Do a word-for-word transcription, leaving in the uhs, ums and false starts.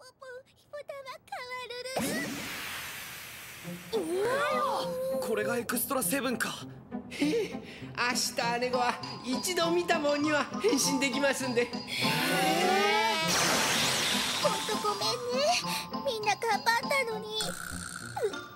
これがエクストラセブンか。 へえ、明日姉子は一度見たもんには変身できますんで。 ほんとごめんね、みんな頑張ったのに。